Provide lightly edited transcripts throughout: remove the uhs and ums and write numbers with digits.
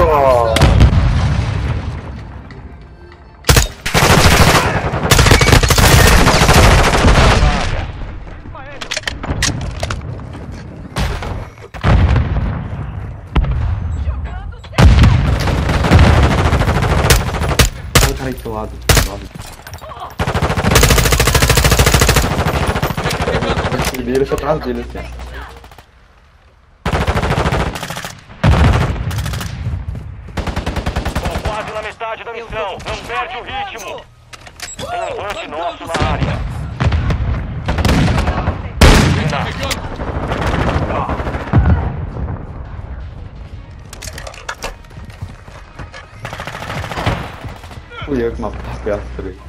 Aí do seu lado. Deixa atrás dele assim. Estão quase na metade da missão. Não perde o ritmo. Tem um rush nosso na área. Fui eu que matei as peças ali.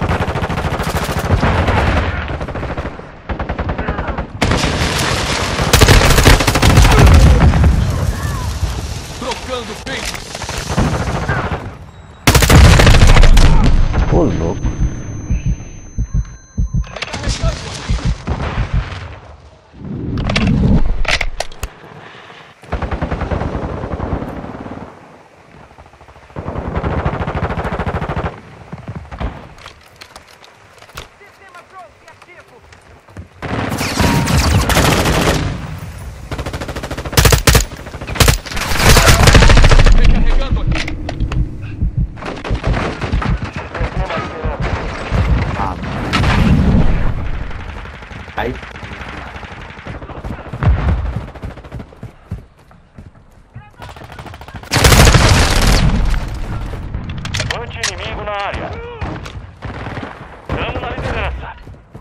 Trocando peitos. Ô, louco. Aí. Anti-inimigo na área. Estamos na liderança.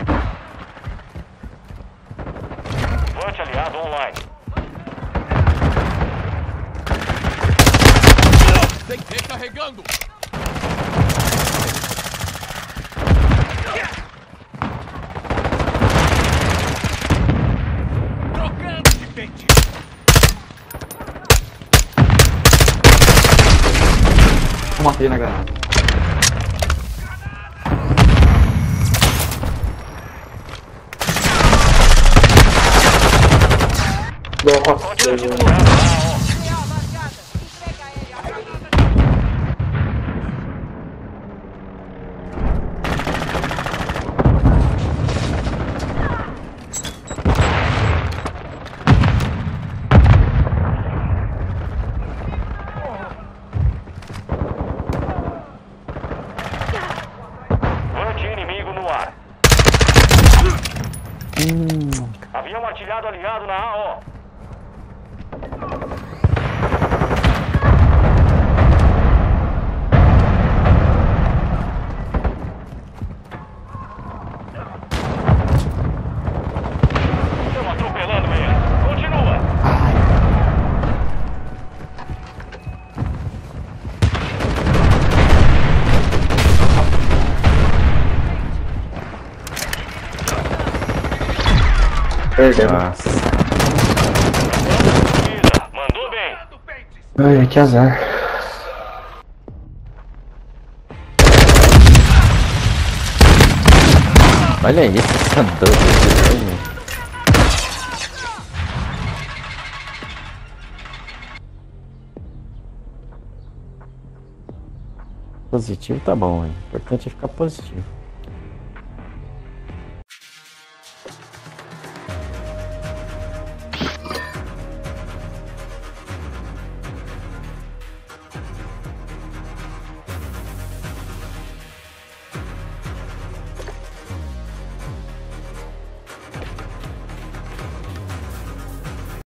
Anti-aliado online. Recarregando. Trocando de pente. Eu matei na granada. Anti-inimigo no ar. Avião artilhado alinhado na AO. Estamos atropelando ele. Continua. Perdemos. Nossa. Mandou bem. Ai, que azar. Olha isso, essa doido. Positivo tá bom, hein? O importante é ficar positivo.